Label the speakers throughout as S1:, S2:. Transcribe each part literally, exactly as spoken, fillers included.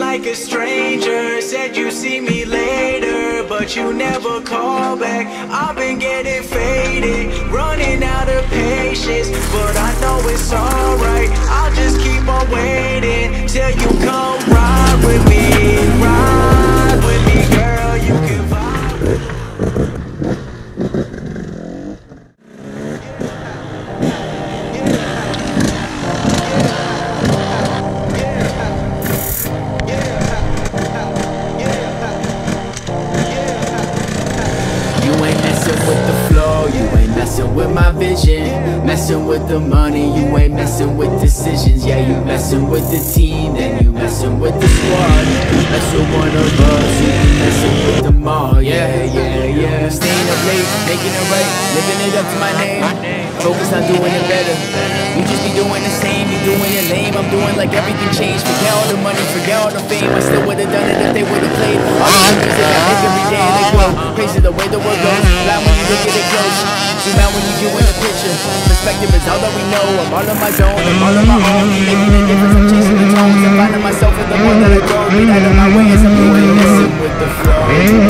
S1: like a stranger. Said you see me later, but you never call back. I've been getting faded, running out of patience, but I know it's alright. I'll just keep on waiting till you come ride with me. Ride with me, girl, you can vibe.
S2: With my vision, messing with the money, you ain't messing with decisions. Yeah, you messing with the team, then you messing with the squad. Mess with one of us, you be messing with them all. Yeah, yeah, yeah. Staying up late, making it right, living it up to my name. Focus on doing it better. You just be doing the same, you doing it lame. I'm doing like everything changed. Forget all the money, forget all the fame. I still would've done it if they would've played. All the music I make every day, like whoa, crazy the way the world goes. Blind when you look at it close. Zoom out when you view in the picture. Perspective is all that we know. I'm all on my zone, I'm all on my own. Making a difference, I'm chasing the tones. I'm finding myself in the more that I go. Get out of my way as I'm doing messing with the flow.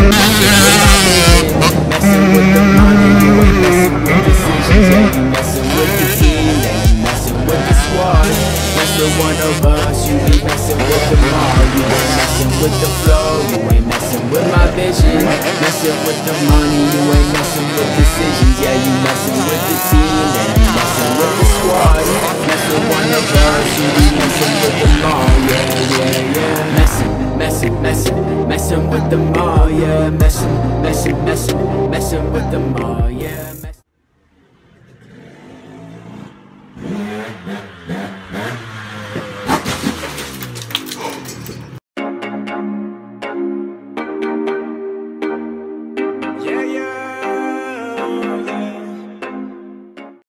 S2: Messing with the money, you ain't messing with decisions. Yeah, you messing with the team, yeah, you messing with the squad. Mess with one of us, you be messing with them all. You ain't messing with the flow, you ain't messing with my vision. Messing with the money, you ain't messing with decisions. Yeah, you messing with the team, yeah, you messing with the squad. Mess with one of us, you be messing with them all. Yeah, yeah, yeah. Messing, messing, messing, messing with them all. Yeah, messing, messing, messing, messing with them all. Yeah.